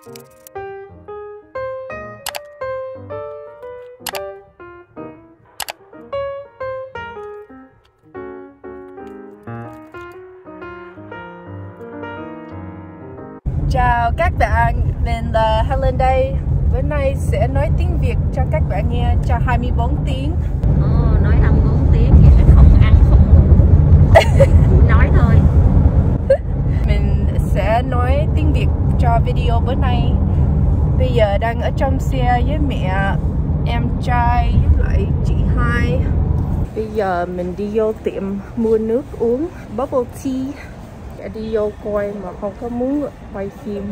Chào các bạn, mình là Helen đây. Bữa nay sẽ nói tiếng Việt cho các bạn nghe cho 24 tiếng. Nói 24 tiếng vậy là không ăn không ngủ. Chỉ nói thôi. Mình sẽ nói tiếng Việt cho video bữa nay. Bây giờ đang ở trong xe với mẹ, em trai với lại chị hai. Bây giờ mình đi vô tiệm mua nước uống bubble tea. Để đi vô coi mà không có muốn quay phim.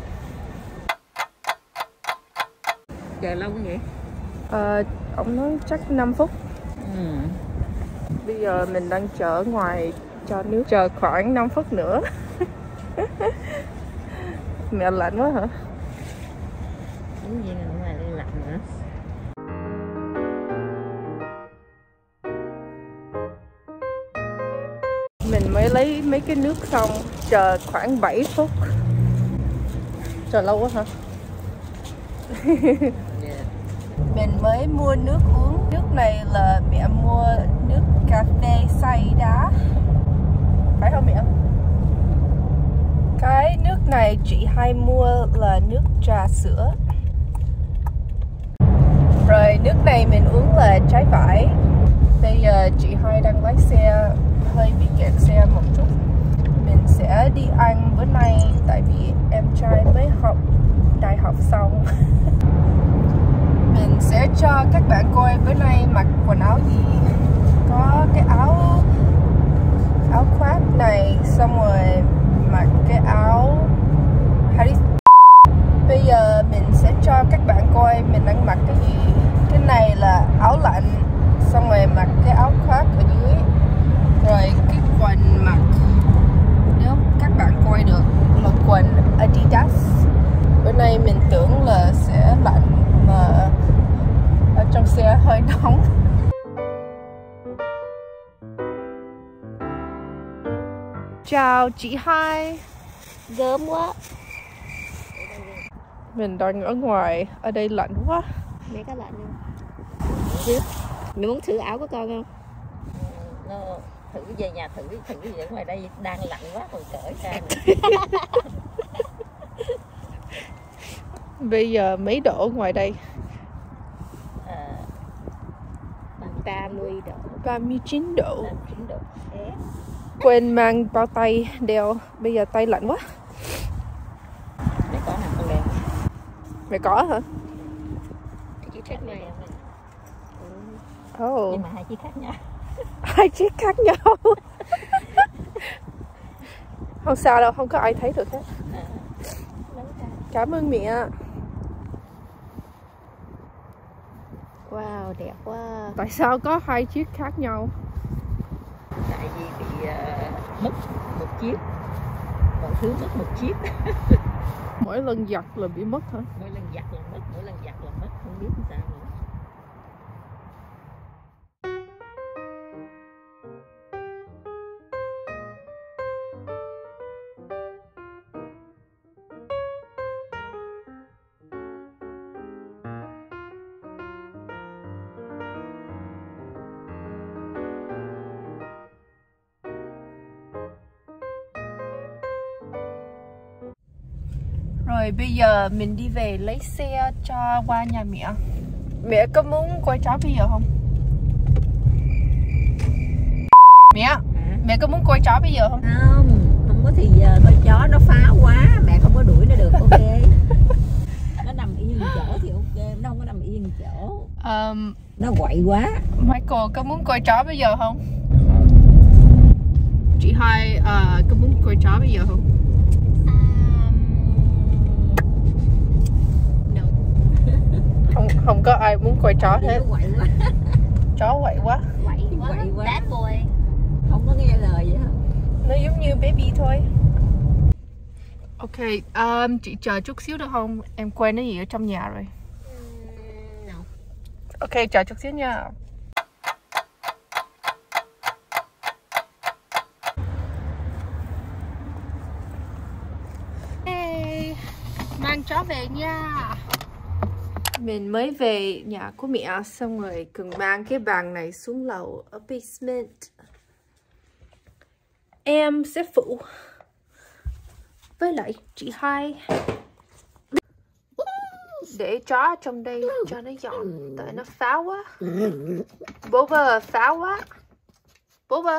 Chờ lâu vậy? Ông nói chắc 5 phút. Bây giờ mình đang chờ ở ngoài cho nước, chờ khoảng 5 phút nữa. Mẹ lạnh quá hả? Đúng gì là ngoài đây lạnh nữa. Mình mới lấy mấy cái nước xong, chờ khoảng 7 phút. Chờ lâu quá hả? Mình mới mua nước uống. Nước này là mẹ mua nước cà phê xay đá. Phải không mẹ? Cái nước này chị hay mua là nước trà sữa. Rồi nước này mình uống là trái vải. Bây giờ chị hai đang lái xe, hơi bị kẹt xe một chút. Mình sẽ đi ăn bữa nay tại vì em trai mới học đại học xong. Mình sẽ cho các bạn coi bữa nay mặc quần áo gì. Có cái áo khoác này, xong rồi mặc cái áo Bây giờ mình sẽ cho các bạn coi mình đang mặc cái gì. Cái này là áo lạnh, xong rồi mặc cái áo khoác ở dưới. Rồi cái quần mặc, nếu các bạn coi được, là quần Adidas. Bữa nay mình tưởng là sẽ lạnh mà ở trong xe hơi nóng. Chào chị hai. Gớm quá. Mình đang ở ngoài, ở đây lạnh quá. Mẹ có lạnh không? Mẹ muốn thử áo của con không? Nó thử về nhà thử gì ở ngoài đây đang lạnh quá rồi cởi ra. Bây giờ mấy độ ngoài đây? 30 độ. 39 độ. 39 độ. Quên mang bao tay đeo. Bây giờ tay lạnh quá. Mẹ có hả con đeo? Mẹ có hả? Chiếc khác này. Nhưng mà hai chiếc khác nhau. Hai chiếc khác nhau. Không sao đâu, không có ai thấy được hết. Cảm ơn mẹ. Wow, đẹp quá. Tại sao có hai chiếc khác nhau? Tại vì bị mất một chiếc. Mọi thứ mất một chiếc. Mỗi lần giặt là bị mất hả? Mỗi lần giặt là mất, không biết làm sao nữa. Rồi bây giờ mình đi về lấy xe cho qua nhà mẹ. Mẹ có muốn coi chó bây giờ không? Mẹ có muốn coi chó bây giờ không? Không có thì giờ coi chó nó phá quá, mẹ không có đuổi nó được, ok. Nó nằm yên chỗ thì ok, nó không có nằm yên chỗ. Nó quậy quá. Michael có muốn coi chó bây giờ không? Chị hai có muốn coi chó bây giờ không? Không có ai muốn coi chó hết. Nó quậy quá. Chó quậy quá. Quậy quá. Bad boy. Không có nghe lời vậy hả? Nó giống như baby thôi. Ok, chị chờ chút xíu được không? Em quên cái gì ở trong nhà rồi. No. Ok, chờ chút xíu nha. Hey, mang chó về nha. Mình mới về nhà của mẹ xong rồi cần mang cái bàn này xuống lầu ở basement. Em sẽ phụ với lại chị hai để chó trong đây cho nó dọn, tại nó phá quá. Bố bơ phá quá. Bố bơ.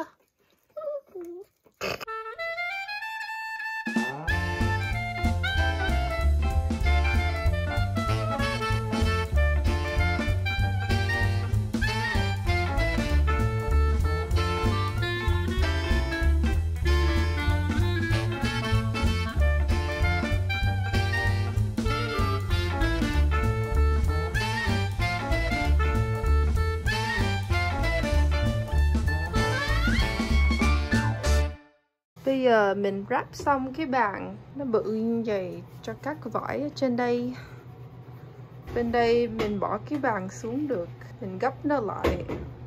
Bây giờ mình wrap xong cái bàn nó bự như vậy cho các vải ở trên đây. Bên đây mình bỏ cái bàn xuống được, mình gấp nó lại.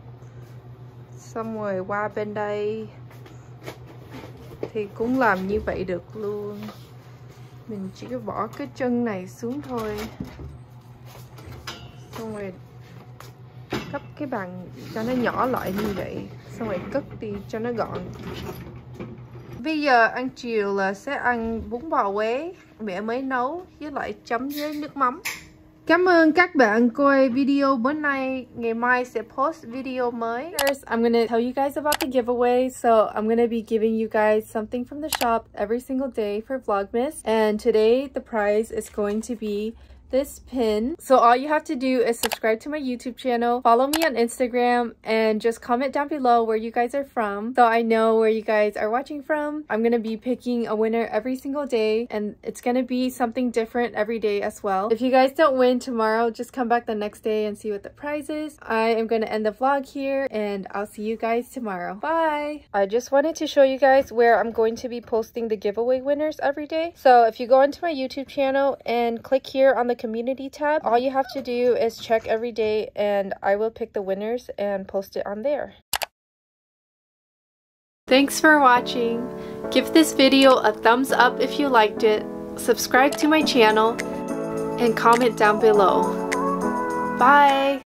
Xong rồi qua bên đây thì cũng làm như vậy được luôn. Mình chỉ có bỏ cái chân này xuống thôi. Xong rồi gấp cái bàn cho nó nhỏ lại như vậy. Xong rồi cất đi cho nó gọn. Bây giờ ăn chiều là sẽ ăn bún bò Huế mẹ mới nấu với lại chấm với nước mắm. Cảm ơn các bạn coi video bữa nay. Ngày mai sẽ post video mới. First, I'm gonna tell you guys about the giveaway. So I'm gonna be giving you guys something from the shop every single day for Vlogmas. And today the prize is going to be this pin. So all you have to do is subscribe to my YouTube channel, follow me on Instagram, and just comment down below where you guys are from so I know where you guys are watching from. I'm gonna be picking a winner every single day, and it's gonna be something different every day as well. If you guys don't win tomorrow, just come back the next day and see what the prize is. I am gonna end the vlog here, and I'll see you guys tomorrow. Bye! I just wanted to show you guys where I'm going to be posting the giveaway winners every day. So if you go into my YouTube channel and click here on the community tab, all you have to do is check every day and I will pick the winners and post it on there. Thanks for watching. Give this video a thumbs up if you liked it, subscribe to my channel, and comment down below. Bye!